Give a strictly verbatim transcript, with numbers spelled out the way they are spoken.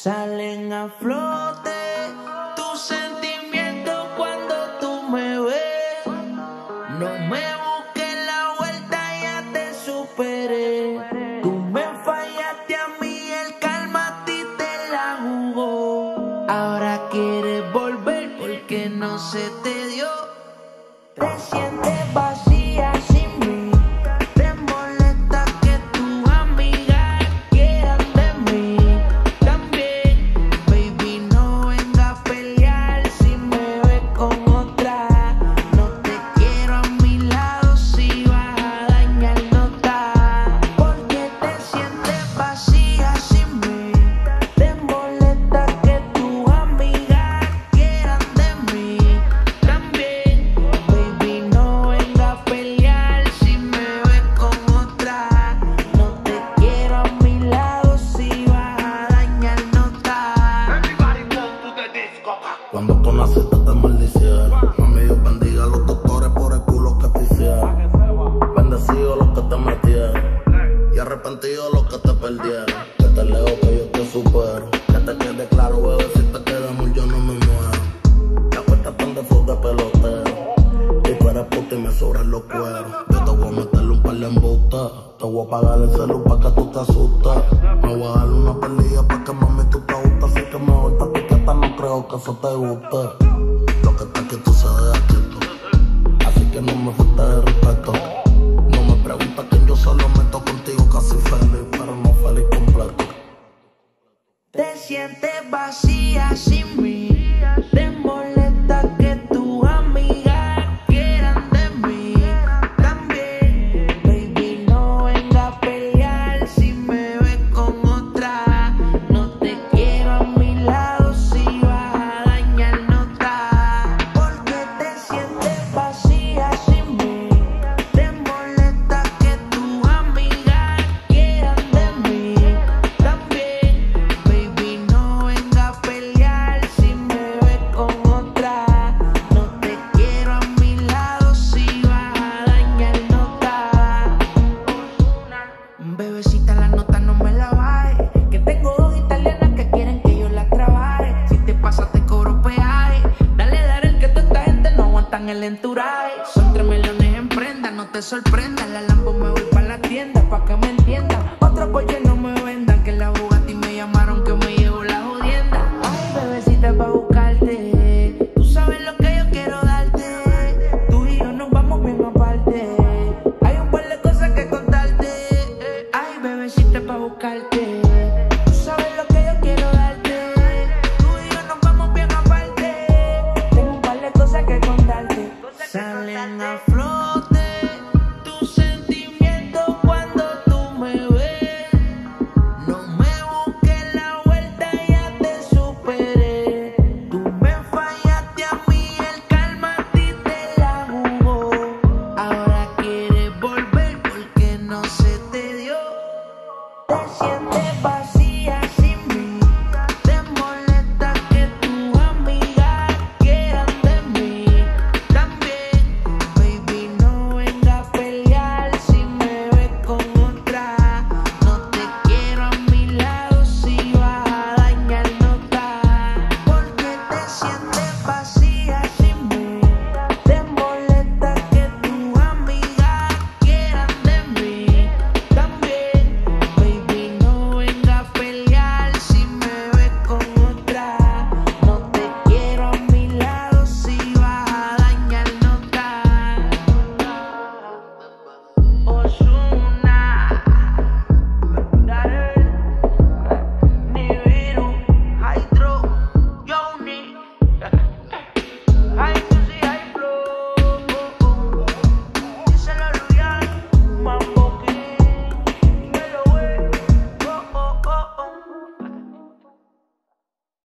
Salen a flote tus sentimientos cuando tú me ves. No me busques la vuelta, ya te superé. Tú me fallaste a mí, el karma a ti te la jugó. Ahora quieres volver porque no se te dio. Te sientes vacía sin mí. Te molesta que tus amigas quieran de mí. También, baby, no venga a pelear si me ves con otra. No te quiero a mi lado, si vas a dañar nota. Porque te sientes vacía sin mí. Te molesta que tus amigas quieran de mí. También, baby, no venga a pelear si me ves con otra. No te quiero a mi lado, si vas a dañar nota. Cuando tú naciste te maldicieron. Mami, Dios bendiga a los doctores por el culo que te hicieron. Bendecidos los que te metieron y arrepentidos los que te perdieron. Que te leo que yo te supero. Que te quede claro, bebé, si te quedamos yo no me muero. Te acuestas tan de fútbol de pelotero y tú eres puta y me sobran los cueros. Yo te voy a meterle un par de embustes. Te voy a apagar el celu pa' que tú te asustes. Me voy a darle una perdida pa' que mami tú te gustes. Así que mejor te etiqueta, no creo que eso te guste. Lo que está aquí tú se deja quieto, así que no me falta de respeto. No me preguntas quién yo solo meto contigo casi feliz, pero no feliz completo. Te sientes vacía sin mí. Te molesta que tus amigas quieran de mí. También, baby, no venga a pelear si me ves con otra. No te quiero a mi lado, si vas a dañar nota. Porque te sientes vacía sin mí. Te molesta que tus amigas quieran de mí. También, baby, no venga a pelear si me ves con otra. No te quiero a mi lado, si vas a dañar nota. Bebecita, la nota no me la bajes, que tengo dos italianas que quieren que yo las trabaje. Si te pasa te cobro peaje. Dale, dale, que toda esta gente no aguantan el enturaje. Son tres millones en prenda, no te sorprendas.